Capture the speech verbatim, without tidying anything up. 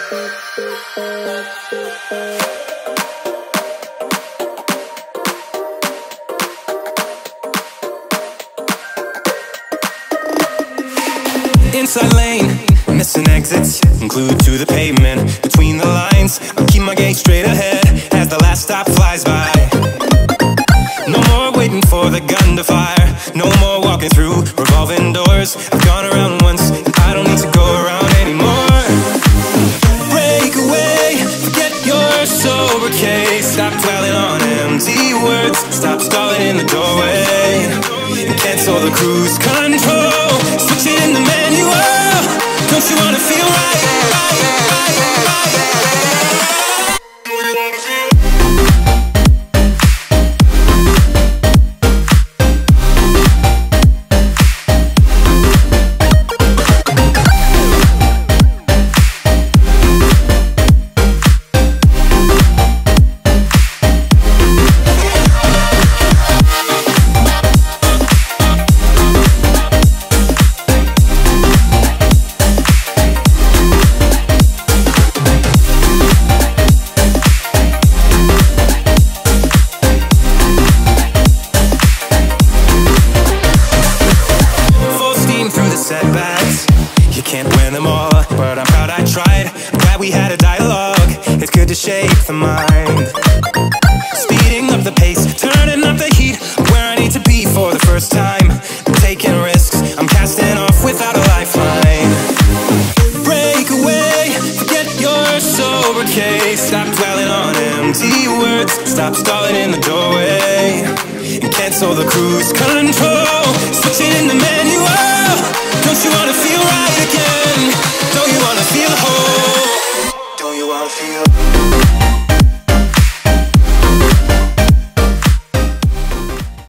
Inside lane, missing exits, glued to the pavement. Between the lines, I'll keep my gaze straight ahead as the last stop flies by. No more waiting for the gun to fire, no more walking through revolving doors. I've gone around once, I don't need to go around anymore. Break away, forget your sober case. Stop dwelling on empty words, stop stalling in the doorway, and cancel the cruise control. Switch it in the manual. Don't you wanna feel right? right, right, right, right. Setbacks, you can't win them all, but I'm proud I tried. I'm glad we had a dialogue, it's good to shape the mind. Speeding up the pace, turning up the heat, where I need to be for the first time. I'm taking risks, I'm casting off without a lifeline. Break away, forget your sober case. Stop dwelling on empty words, stop stalling in the doorway, and cancel the cruise control.